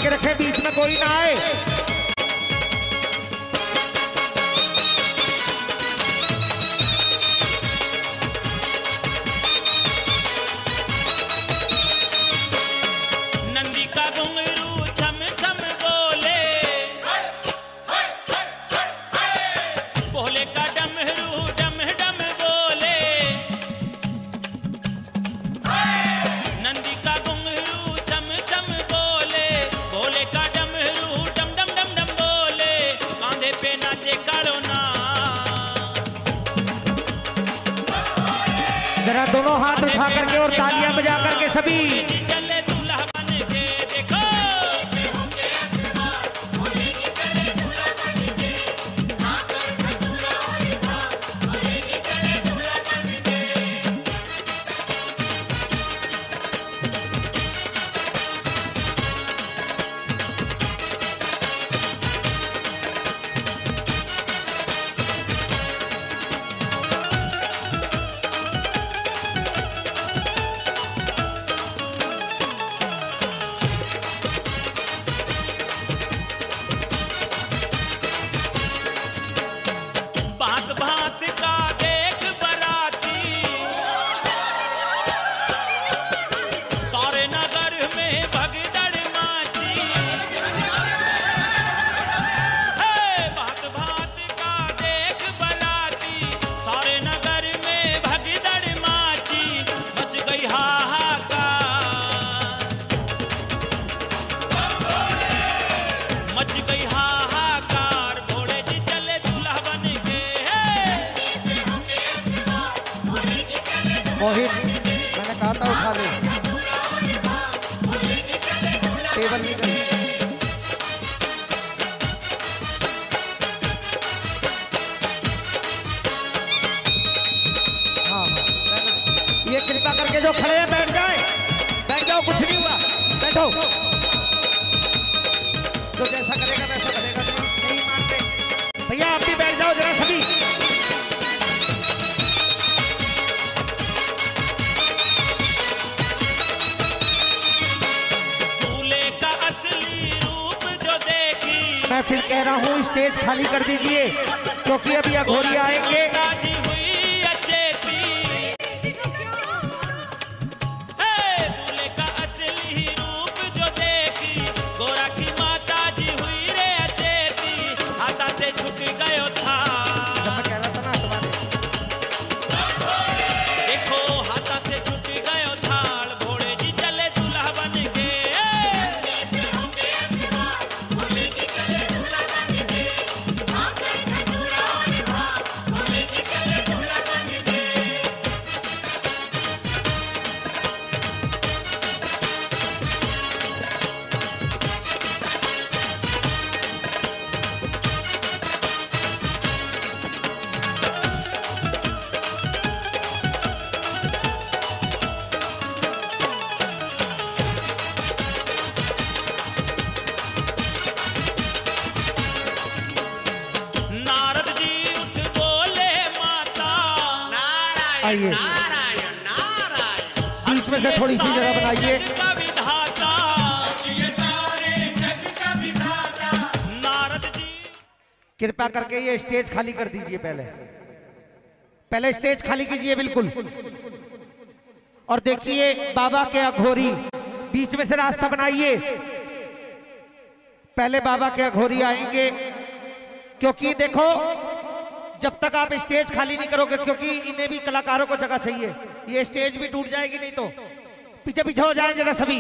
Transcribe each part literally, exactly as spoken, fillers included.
करके रखें, बीच में कोई ना आए। नंदी का घुंघरू छम छम बोले, भोले का डमरू डम डम बोले। नंदी का घुंघरू छम छम बोले, भोले का डमरू डम डम डम डम बोले। कांधे पे नाचे कालो ना, जरा दोनों हाथ उठा करके और तालियां बजा करके सभी चले दूल्हा बन के देखो। भांत भांत का देख बराती, सारे नगर में भगदड़ माची। हे भांत भांत का देख बराती, सारे नगर में भगदड़ माची। मच गई हाहाकार, मच गई हाहाकार। भोले जी चले दूल्हा बन के। मोहित, मैंने कहा था उठा ले, टेबल नहीं करी। हाँ हाँ, ये कृपा करके जो खड़े हैं बैठ जाए, बैठ जाओ, कुछ नहीं हुआ, बैठो। जो जैसा करेगा वैसा करेगा, नहीं नहीं मानते भैया, आप भी बैठ जाओ जरा सभी। दूल्हे का असली रूप जो देखी, मैं फिर कह रहा हूँ स्टेज खाली कर दीजिए, क्योंकि अभी अघोरी आएंगे। राजी हुई अचेती। हे दूल्हे का असली रूप जो देखी, गोरा की माता जी हुई रे अचेती। हाथा से झुक गयो था, जब मैं कह रहा था ना तुम्हारे, देखो हाथा से झुक गयो थाल। भोले जी चले दूल्हा बन के। नारद जी उठ बोले माता, आइए नारायण नारायण। बीच में से थोड़ी सी जगह बनाइए। जग का विधाता, नारद जी। कृपा करके ये स्टेज खाली कर दीजिए, पहले पहले स्टेज खाली कीजिए बिल्कुल। और देखिए बाबा के अघोरी, बीच में से रास्ता बनाइए। पहले बाबा के अघोरी आएंगे, क्योंकि देखो जब तक आप स्टेज खाली नहीं करोगे, क्योंकि इन्हें भी कलाकारों को जगह चाहिए, ये स्टेज भी टूट जाएगी नहीं तो। पीछे पीछे हो जाए जरा सभी।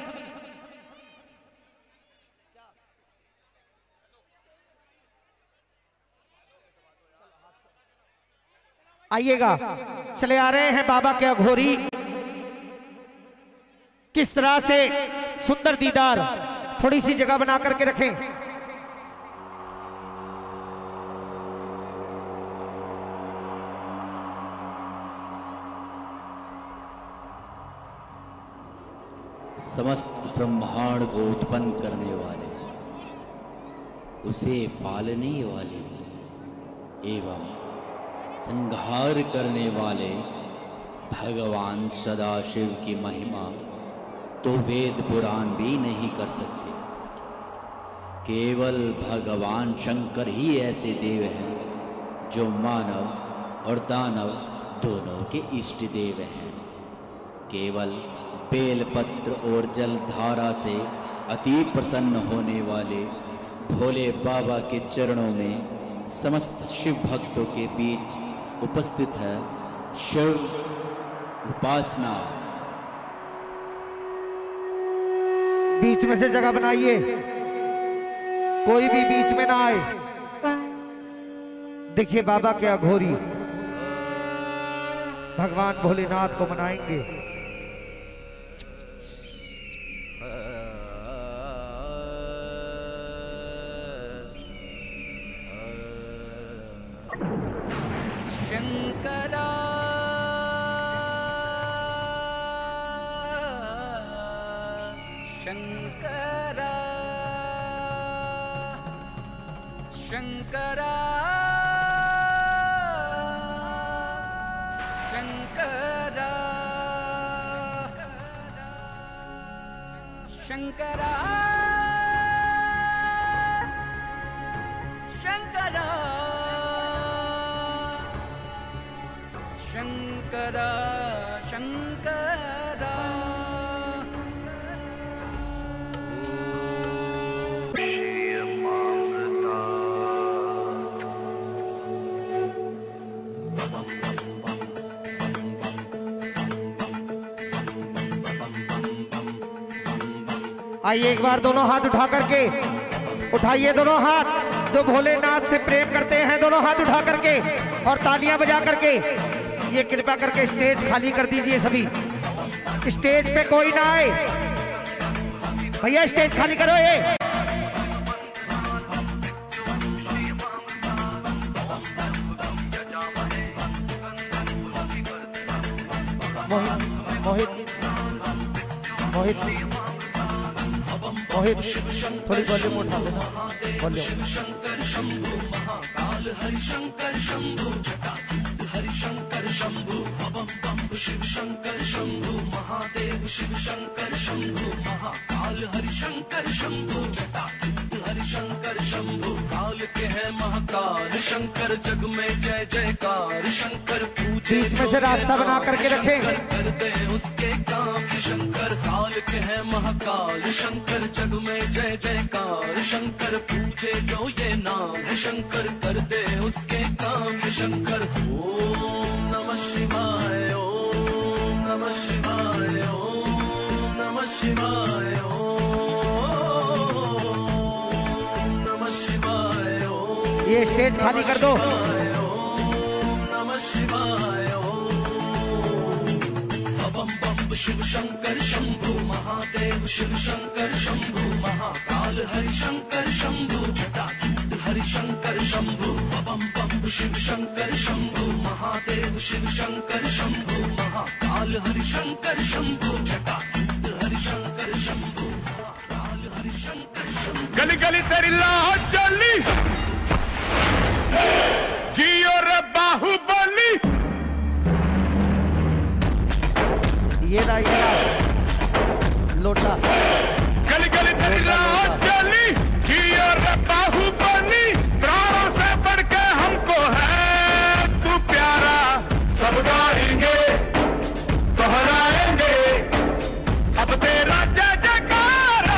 आइएगा, चले आ रहे हैं बाबा के अघोरी। किस तरह से सुंदर दीदार, थोड़ी सी जगह बना करके रखें। समस्त ब्रह्मांड को उत्पन्न करने वाले, उसे पालने वाले एवं संहार करने वाले भगवान सदाशिव की महिमा तो वेद पुराण भी नहीं कर सकते। केवल भगवान शंकर ही ऐसे देव हैं जो मानव और दानव दोनों के इष्ट देव हैं। केवल बेलपत्र और जलधारा से अति प्रसन्न होने वाले भोले बाबा के चरणों में समस्त शिव भक्तों के बीच उपस्थित है शिव उपासना। बीच में से जगह बनाइए, कोई भी बीच में ना आए। देखिए बाबा के अघोरी भगवान भोलेनाथ को मनाएंगे। शंकरा शंकरा शंकरा शंकरा शंकरा शंकरा शंकरा शंकरा आइए एक बार दोनों हाथ उठा करके, उठाइए दोनों हाथ। जो भोलेनाथ से प्रेम करते हैं दोनों हाथ उठा करके और तालियां बजा करके ये कृपा करके स्टेज खाली कर दीजिए। सभी स्टेज पे कोई ना आए भैया, स्टेज खाली करो। ये मोहित मोहित मोहित मोहित थोड़ी वॉल्यूम उठा देना। वॉल्यूम शंकर शंभु महाकाल हरि शंकर शंभु जटाजूट हरि शंकर शंभु बम बम शिव शंकर शंभु महादेव शिव शंकर शंभु महाकाल हरि शंकर शंभु जटाजूट हरि शंकर शंभु काल के है महाकाल शंकर जग में जय जयकार शंकर पूजे बीच में से रास्ता बना करके रखें। कर दे उसके काम शंकर काल के है महाकाल शंकर जग में जय जयकार शंकर पूजे जो ये नाम है शंकर कर दे उसके काम शंकर। ओम नमः शिवाय ओम नमः शिवाय ओम नमः शिवाय ओम नमः शिवाय ओम। ये स्टेज खाली कर दो। ओम नमः शिवाय बम बम शिव शंकर शंभु महादेव शिव शंकर शंभु महाकाल हरि शंकर शंभु जटाजूट हरि शंकर शंभु बम बम शिव शंकर शंभु महादेव शिव शंकर शंभु महाकाल हरि शंकर शंभु जटाजूट हरि शंकर शंभु महाकाल हरि शंकर शंभु। गली गली तेरी लाहौर चली जियो रे बाहुबली। ये ना ये ना लोटा गली गली तेरी लाहौर चली जियो रे बाहुबली। प्राणों से बढ़ के हमको है तू प्यारा सब गाएंगे दोहराएंगे अब तेरा जय जयकारा।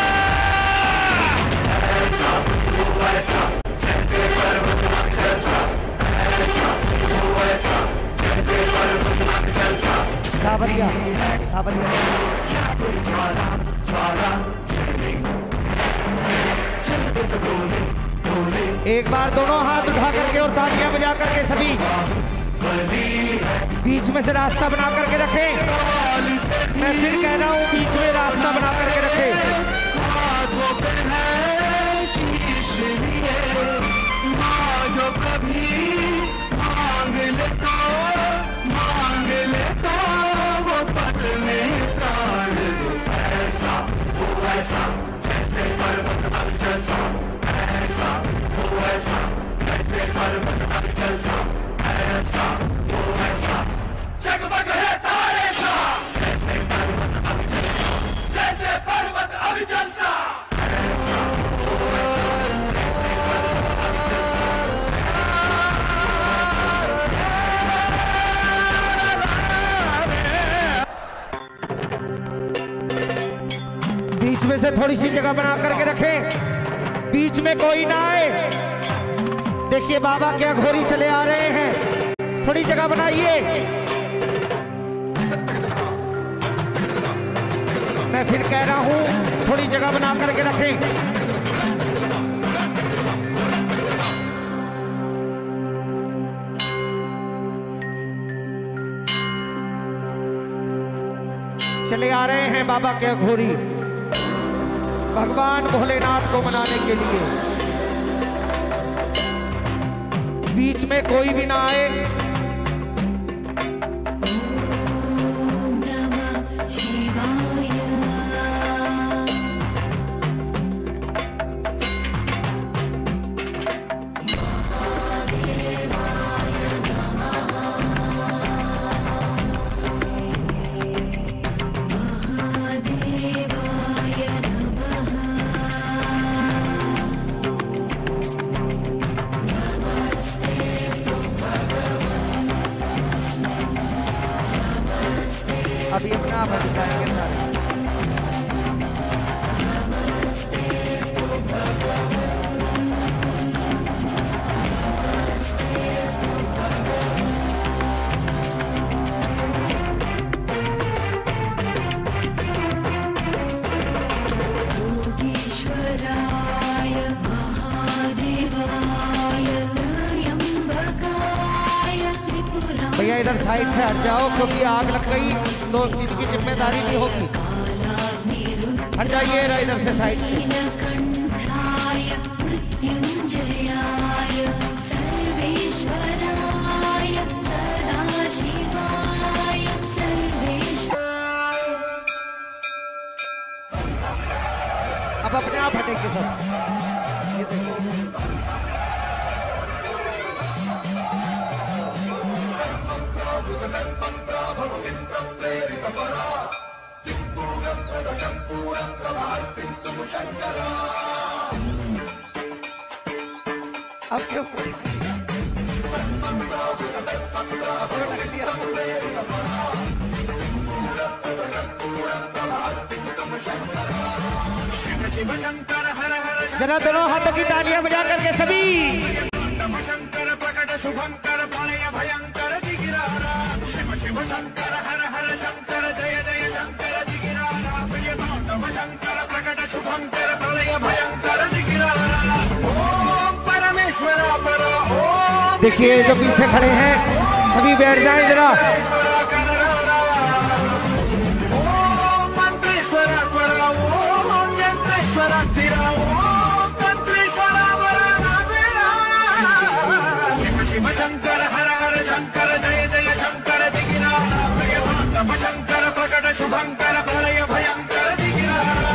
ऐसा तू ऐसा जैसे पर्वत जैसा ऐसा तू ऐसा जैसे पर्वत जैसा। सावरिया सावरिया एक बार दोनों हाथ उठा करके और तालियां बजा करके सभी बीच में से रास्ता बना करके रखें। मैं फिर कह रहा हूं बीच में रास्ता बना करके रखें। जो कभी मांग ले तो मांग ले तो वो पल में प्राण दे। ऐसा वो ऐसा जैसे पर्वत अब जैसा ऐसा वो ऐसा जैसे पर्वत अब जैसा ऐसा वो ऐसा जगमग है तारे सा जैसे पर्वत अब जैसा जैसे पर्वत अब जैसा ऐसा वो से थोड़ी सी जगह बना करके रखें, बीच में कोई ना आए। देखिए बाबा के अघोरी चले आ रहे हैं, थोड़ी जगह बनाइए। मैं फिर कह रहा हूं थोड़ी जगह बना करके रखें। चले आ रहे हैं बाबा के अघोरी भगवान भोलेनाथ को मनाने के लिए। बीच में कोई भी ना आए। अभी अपना आप हट जाएंगे सारे। भैया इधर साइड से हट जाओ क्योंकि आग लग गई तो इसकी जिम्मेदारी नहीं होगी। हट जाइए इधर से साइड से। अब अपने आप हटेंगे सब। ये देखो अब क्यों जरा दोनों हाथों की तालियां बजा करके सभी शंकर प्रकट शुभंकर प्रणय भयंकर दिगिरारा शिव शिव शंकर हर हर शंकर जय जय शंकर दिगिरारा प्रिय तांडव शंकर प्रकट शुभंकर प्रणय भयंकर दिगिरारा ओम परमेश्वर पर ओम। देखिए जो पीछे खड़े हैं सभी बैठ जाएं जरा। ओम मंत्रेश्वर पर ओम यंत्रेश्वर स्थिर ओम तंत्रेश्वर शिव शंकर हर हर शंकर जय जय शंकर दिगिरारा प्रिय तांडव शंकर प्रकट शुभंकर प्रलय भयंकर दिगिरारा।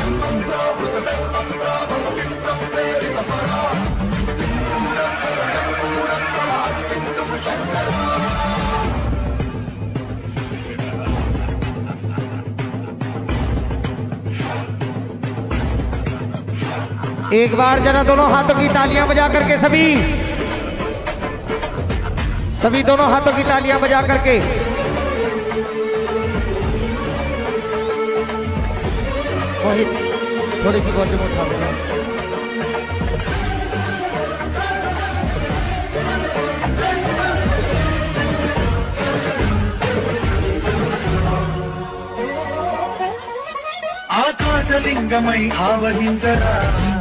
एक बार जरा दोनों हाथों की तालियां बजा करके सभी सभी दोनों हाथों की तालियां बजा करके मोहित थोड़ी सी वॉल्यूम उठा देना। ఆకాశలింగమై ఆవహించరా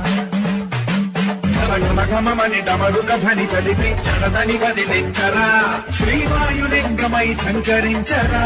ఘమఘమని డమరుక ధ్వని కలిపి చడదని వదిలించరా శ్రీవాయులింగమై సంచరించరా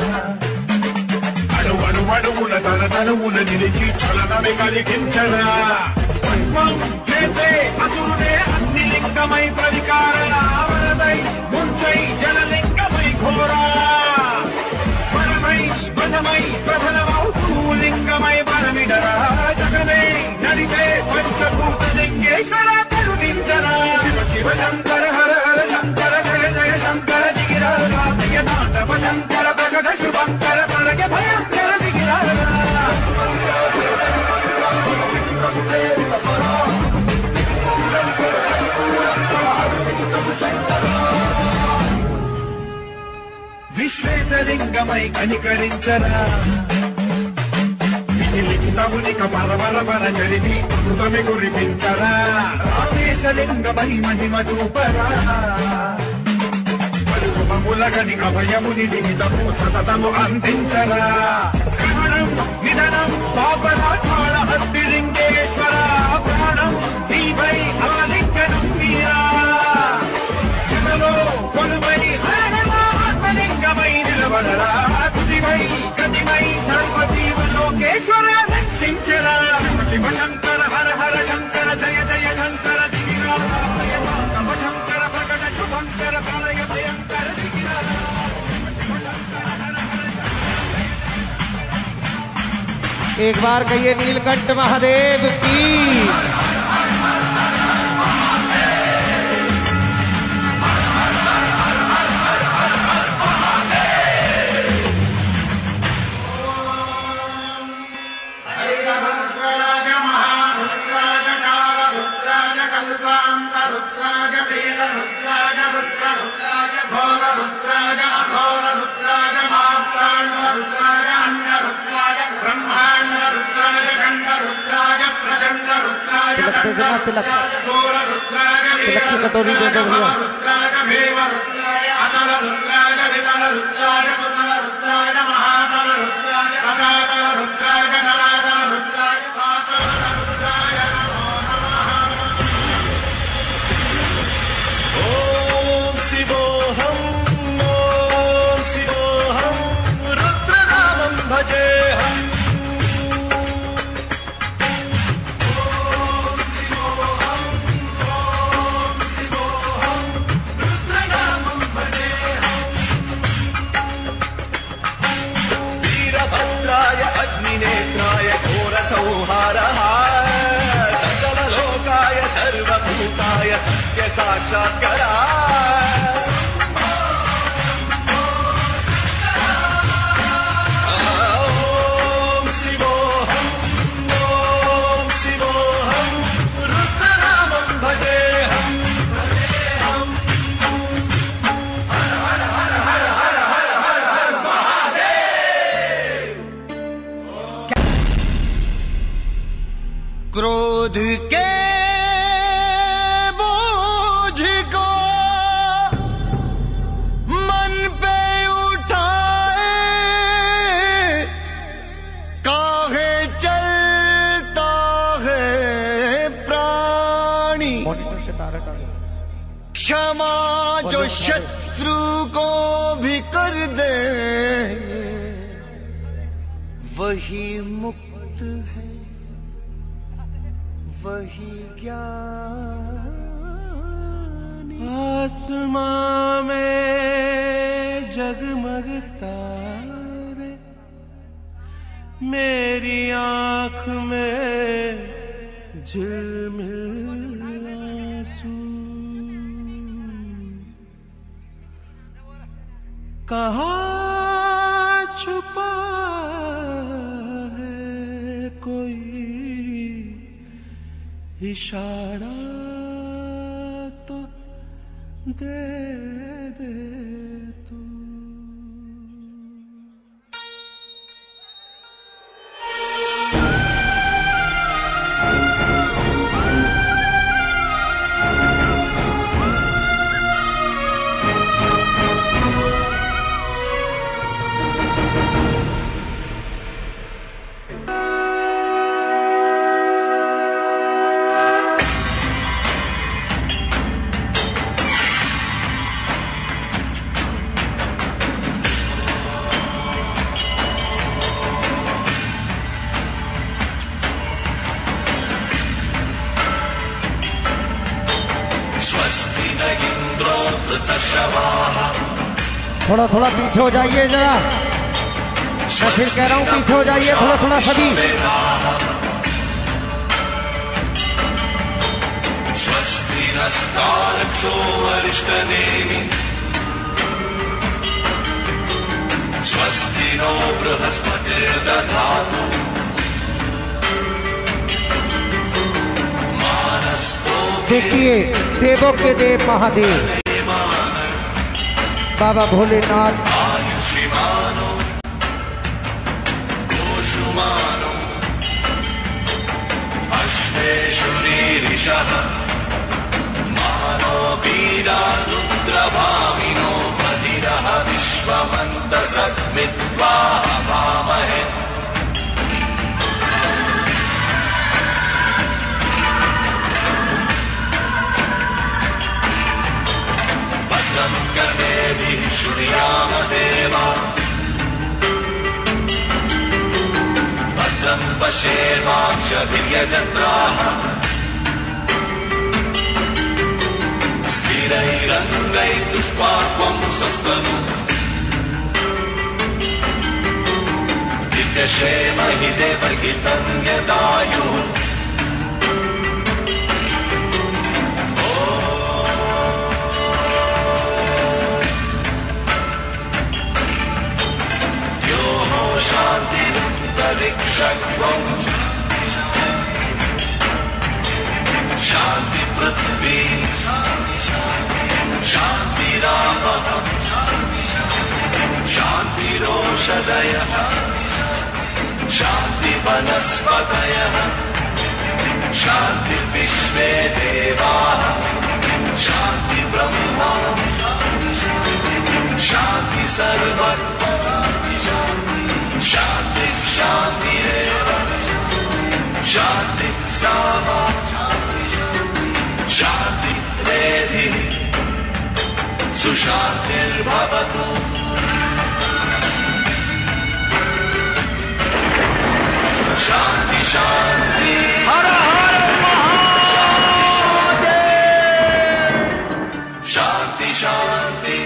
అణువణు అణువుల తన తనువుల నిలిచి చలనమి కలిగించరా సర్వం చేసే అసురుడే అగ్ని లింగమై ప్రవికార ఆవరదై ముంచై జలలింగమై ఘోరా పరమై వనమై ప్రబలమౌతూ లింగమై బలమిడరా జగమే నడిపే పంచభూత లింగేశ్వర కరుణించరా శివ శివ శంకర హర హర శంకర జయ జయ శంకర దిగిరారా ప్రియ తాండవ శంకర ప్రకట శుభంకర ప్రళయ భయంకర దిగిరారా। విశ్వేశలింగమై కనికరించరా లిఖితమునిక పరవర పర చరితి అమృతమి కురిపించరా రామేశలింగ మహిమ మహిమ చూపరా పలుమములగని అభయముని లిఖితము సతతము అందించరా గ్రహణం నిధనం పాపరాధాళ హస్తిలింగేశ్వర ప్రాణం నీవై ఆలింగనం మీరా జనలో కొలువై ఆత్మలింగమై నిలబడరా తుదివై గతిమై సర్వజీవలోకేశ్వర రక్షించరా శివ శంకర హర హర శంకర జయ జయ శంకర దిగిరాయ శివ శంకర ప్రకట శుభంకర ప్రళయ భయంకర దిగిరాయ శివ శంకర హర హర एक बार कहिए नीलकंठ महादेव की। तिलक तिलक तिलक की कटोरी दे दो भैया। ओम शिवोहम ओम शिवोहम रुद्रनामं भजेहम संहारः सकललोकाय सर्वभूताय सत्य साक्षात्करा ओम शिवोहम ओम शिवोहम रुद्रनामं भजेहम भजेहम हर हर हर हर हर हर हर हर महादेव। क्रोध के बोझ को मन पे उठाए काहे चलता है प्राणी क्षमा जो शत्रु को भी कर दे वही मुक्त है वही ज्ञान। आसमां में जगमग तारे मेरी आंख में झिलमिल आंसू कहाँ छुपा है कोई इशारा तो दे दे तू। थोड़ा थोड़ा पीछे हो जाइए जरा, मैं फिर कह रहा हूँ पीछे हो जाइए थोड़ा थोड़ा सभी। स्वस्ति नस्तारक्षो अरिष्टनेमि स्वस्ति नो बृहस्पतिर्दधातु देखिए देवों के देव महादेव बाबा भोलेनाथ आयुष्मानो दोषुमानो विश्वेश्वरीरिषः मानो वीरा रुद्रभामिनो बधिरः विश्वमन्तसद्विद्वा हवामहे भद्रं कर्णेभिः श्रुणुयाम देवा भद्रं पश्येमाक्षभिर्यजत्राः स्थिरैरङ्गैस्तुष्पाक्वं स्वस्तनु दिव्यक्षेम हि देवहितं यदायुः शान्तिरन्तरिक्षं शान्ति पृथ्वी शान्तिरापः शान्तिरोषधयः शान्तिवनस्पतयः शान्तिर्विश्वे देवाः शान्ति ब्रह्मा शान्ति सर्वत्र शान्ति शान्तिरेव शान्ति सामा शान्ति वेदि सुशान्तिर्भवतु शान्ति शान्ति हर हर महादेव शान्ति शान्ति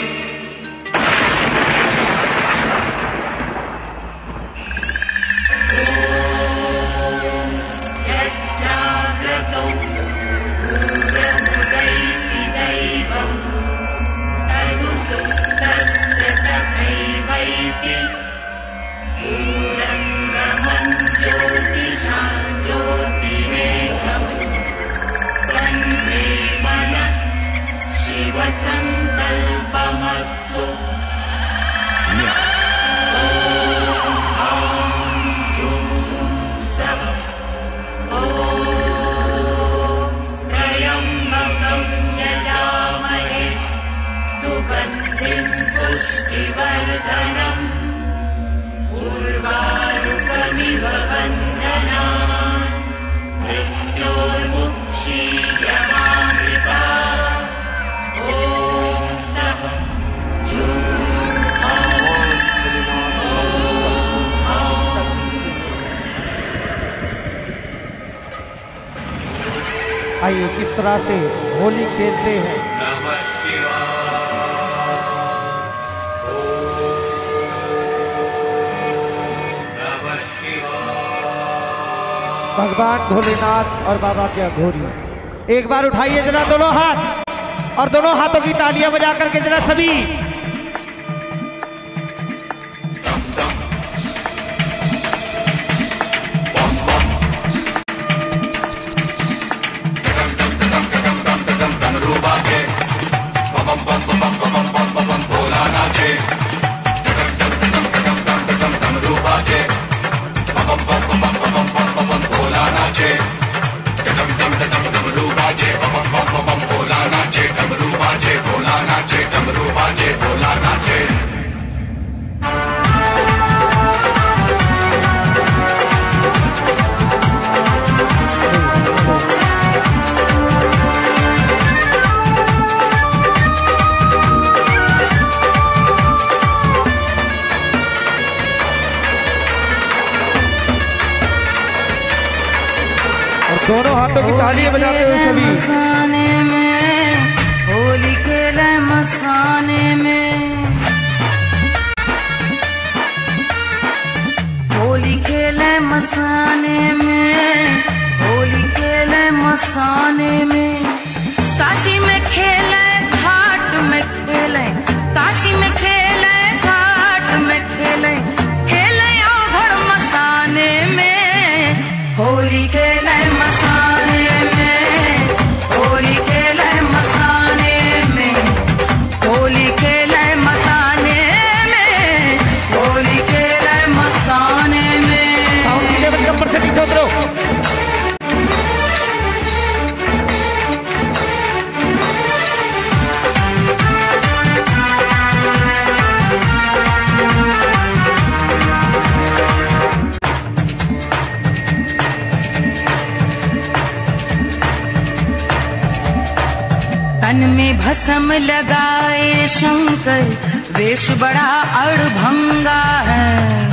संकल्पमस्तु त्र्यम्बकं यजामहे सुगन्धिं पुष्टिवर्धनम् उर्वारुकमिव बन्धनान् मृत्योर्मुक्षीयमामृता आइए किस तरह से होली खेलते हैं। भगवान भोलेनाथ और बाबा के अघोरी, एक बार उठाइए जरा दोनों हाथ और दोनों हाथों की तालियां बजा करके जरा सभी दोनों हाथों की तालियां बजाते हुए सभी मसाने में होली खेले मसाने में होली खेले मसाने में होली खेले मसाने में काशी में खेले घाट में खेले काशी में खेले घाट में खेले खेले अवघड़ मसाने में होली खेले मसाने में तन में भस्म लगाए शंकर, वेश बड़ा अड़भंगा है।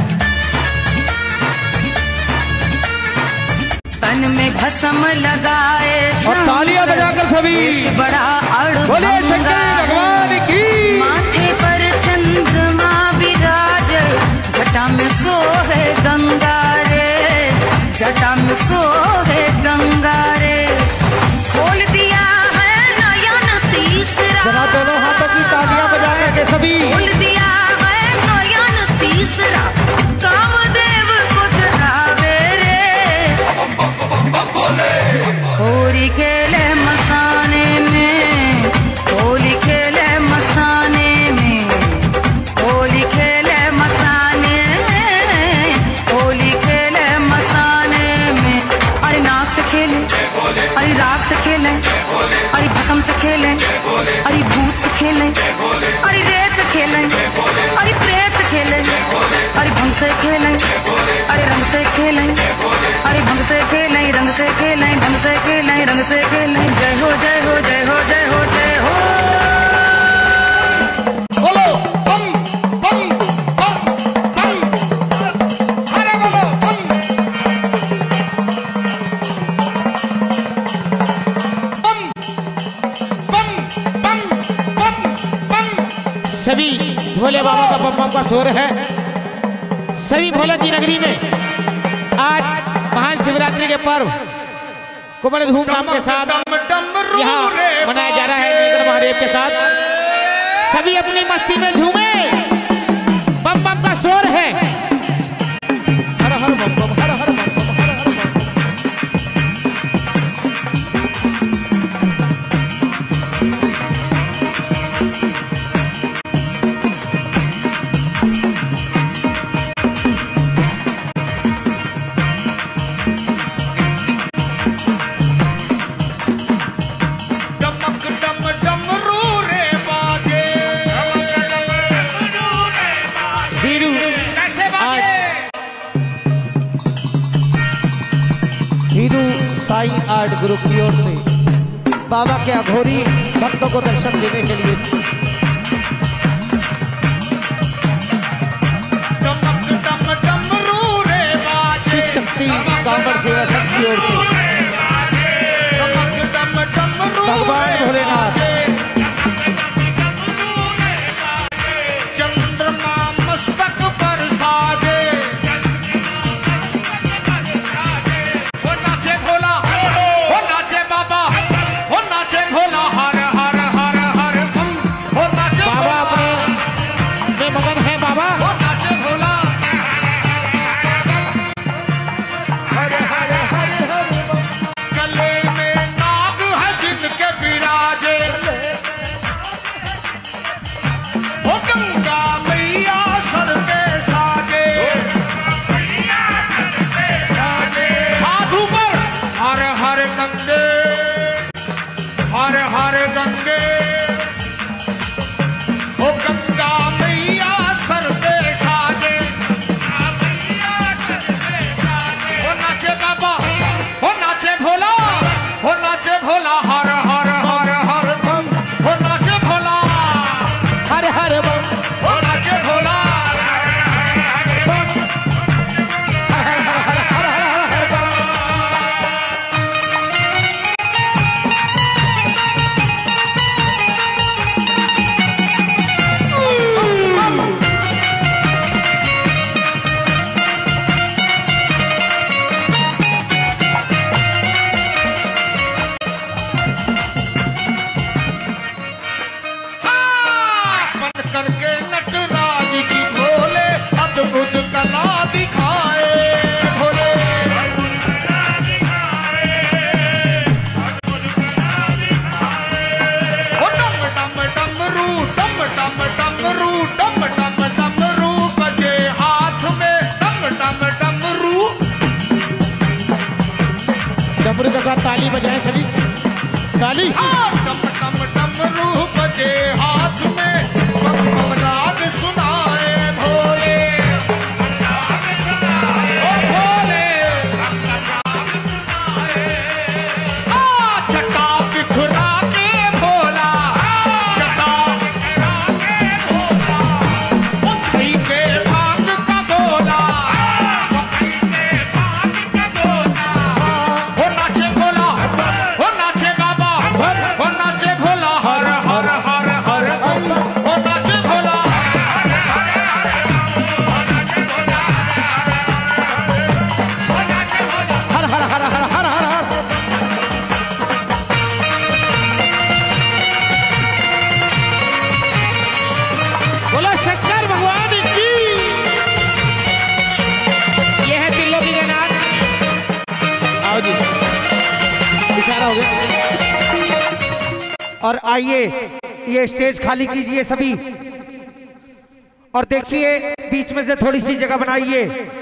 तन में भस्म लगाए और तालियां बजाकर सभी वेश बड़ा अड़भंगा है। माथे पर चंद्रमा विराज, जटा में सोहे गंगा रे, जटा में सोहे गंगा रे। खोल दिया है नयन तीसरा, जरा दोनों हाथों की तालियां बजा करके सभी खोल दिया है नयन तीसरा, कामदेव को चढ़ावे रे। होली खेले मसाने में, होली खेले मसाने में, होली खेले मसाने में, होली खेले मसाने में। अरे नाक से खेले, अरे राग से खेले, अरे भस्म से खेले, अरे भूत से खेले, अरे रेत से खेले, अरे प्रेत से खेले, अरे भंग से खेले, अरे रंग से खेले, अरे भंग से खेले, रंग से खेले, भंग से खेले, रंग से खेले। जय हो जय हो जय हो जय हो जय हो। बोलो बम बम बम बम, अरे बोलो बम बम बम बम बम बम। सभी भोले बाबा का बम बम का शोर है। सभी भोले की नगरी में आज महान शिवरात्रि के पर्व को बड़े धूमधाम के साथ यहाँ मनाया जा रहा है नीलकंठ महादेव के साथ। सभी अपनी मस्ती में झूमे, बम बम का शोर है। हर हर बम बम, हर हर बम बम, हर हर बम बम। डमक डम डमरू रे बाजे, वीरू कैसे बाजे? हीरू साई आर्ट ग्रुप की ओर से बाबा के अघोरी भक्तों को दर्शन देने के लिए डमक डम डमरू रे बाजे, शिव शक्ति कांवड़ सेवा संघ की ओर से डमक डम डमरू भगवान रे भोलेनाथ बाजे। चंद्रमा मस्तक पर साजे, वो नाचे भोला, वो नाचे बाबा, वो नाचे भोला, हर हर हर हर बम, वो नाचे बाबा भोला, अपने में मगन है बाबा। वो नाचे भोला। हर हर हर हर बम। गले में नाग है जिनके विराजे, वो गंगा मैया सर पे साजे, साधु पर हर हर गंगे, हर हर गंगे, वो गंगा मैया सर पे साजे, वो नाचे बाबा, वो नाचे भोला, वो नाचे भोला, हर हर हर हर बम, वो नाचे भोला, हर हर बम वो नाचे भोला। बम, हर हर हर हर हर हर हर बम। बन करके नटराज की भोले अद्भुत कला दिखाए, भोले ओ डम डम डमरू, डम डम डमरू, डम डम डमरू बजे हाथ में, डम डम डमरू। डमरू के साथ ताली बजाएं सभी, ताली। डम डम डमरू बजे हाथ में, बम बम राग सुनाए भोले, ओ भोले। आ जटा बिखरा के भोला, आओ जी, इशारा हो गया। और आइए ये स्टेज खाली कीजिए सभी, और देखिए बीच में से थोड़ी सी जगह बनाइए।